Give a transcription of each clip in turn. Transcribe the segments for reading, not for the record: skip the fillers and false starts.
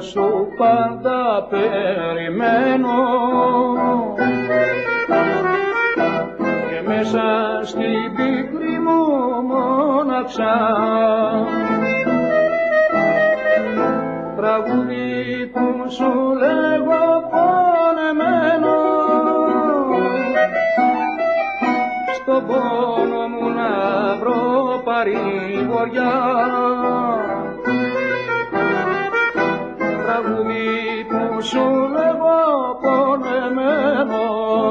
σου πάντα περιμένω και μέσα στην πίκρη μου μοναξιά τραγούδι που σου λέγω πονεμένο στον πόνο μου να βρω παρηγοριά τραγούδι που σου λέγω πονεμένο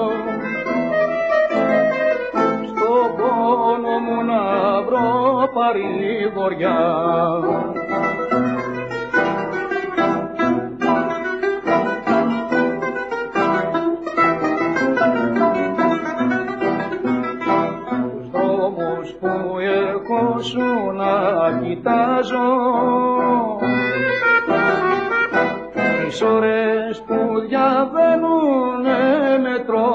στον πόνο μου να βρω παρηγοριά. Σου να κοιτάζω τις ώρες που διαβαίνουνε μετρό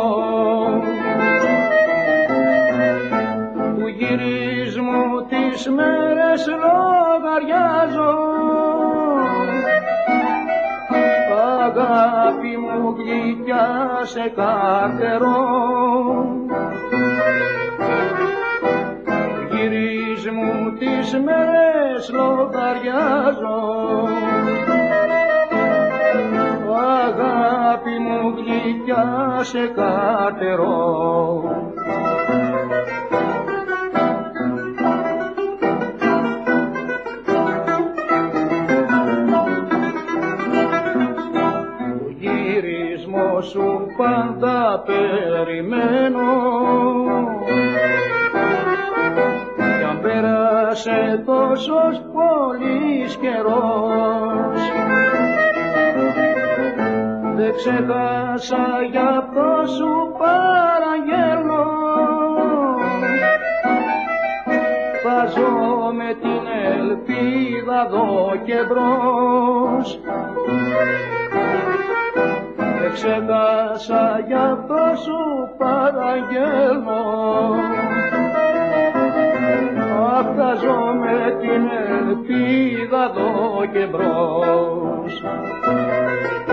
του γυρισμού τις μέρες λογαριάζω αγάπη μου γλυκιά σε καρτερό μου τις μέρες λογαριάζω αγάπη μου γλυκιά σε καρτερό. Το γυρισμό σου πάντα περιμένω πέρασε τόσος πολύς καιρός δεν ξεχάσα γι' αυτό σου παραγγέλνω θα ζω με την ελπίδα εδώ και μπρος δεν ξεχάσα γι' αυτό σου παραγγέλνω θα ζω με την ελπίδα εδώ και μπρος.